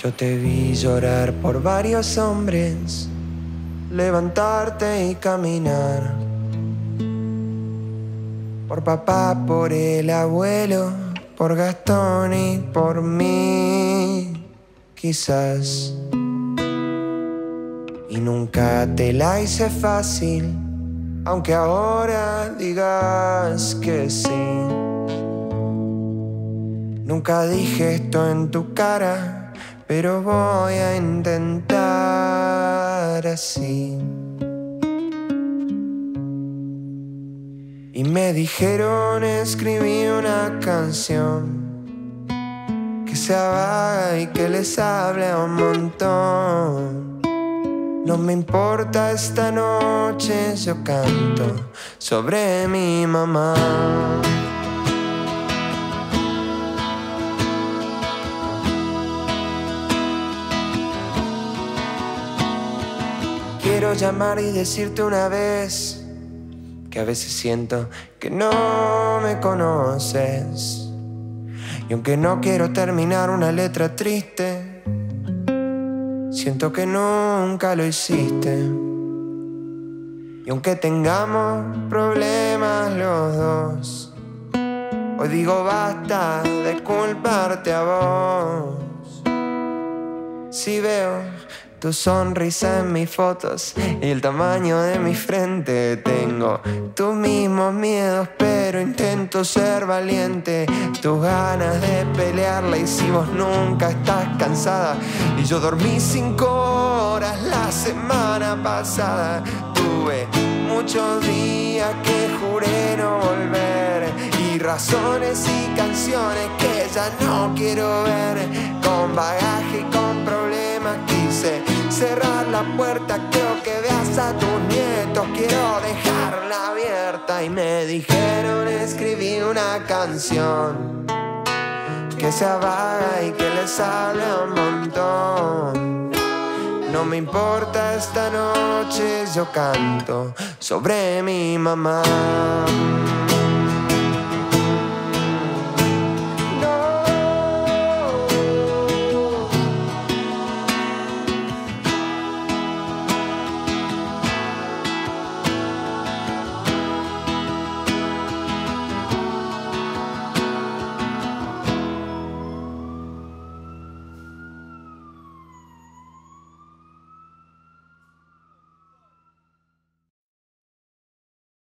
Yo te vi llorar por varios hombres, levantarte y caminar. Por papá, por el abuelo, por Gastón y por mí, quizás. Y nunca te la hice fácil, aunque ahora digas que sí. Nunca dije esto en tu cara, pero voy a intentar así. Y me dijeron escribí una canción que sea vaga y que les hable a un montón. No me importa, esta noche yo canto sobre mi mamá. Quiero llamar y decirte una vez que a veces siento que no me conoces. Y aunque no quiero terminar una letra triste, siento que nunca lo hiciste. Y aunque tengamos problemas los dos, hoy digo basta de culparte a vos. Si veo tu sonrisa en mis fotos y el tamaño de mi frente, tengo tus mismos miedos, pero intento ser valiente. Tus ganas de pelear la hicimos, nunca estás cansada. Y yo dormí 5 horas la semana pasada. Tuve muchos días que juré no volver, y razones y canciones que ya no quiero ver. Con bagaje y con problemas quise cerrar la puerta, creo que veas a tus nietos, quiero dejarla abierta. Y me dijeron escribí una canción que sea vaga y que les hable un montón. No me importa, esta noche yo canto sobre mi mamá.